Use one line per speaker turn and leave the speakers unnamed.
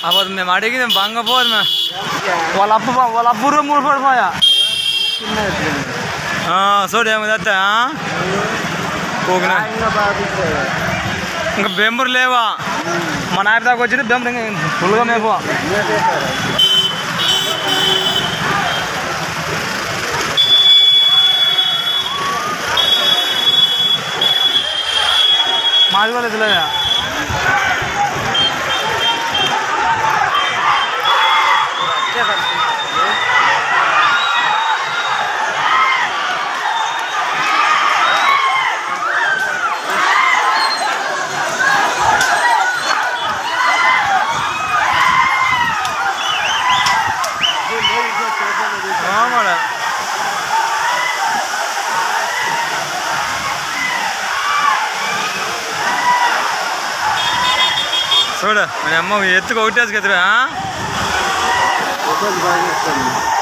अब मैं माड़ी की बांग पोद मैं वाला पूरा मूड पड़ पाया हाँ सोडे में जाता है हाँ कोगना इंका बेंबुर लेवा मन आयप दाको వచ్చింది बेंबुर फुल्गा मेपो माज वाले चले जा చూడ మన అమ్మ ఎత్తుకు ఒకటేసి కదరా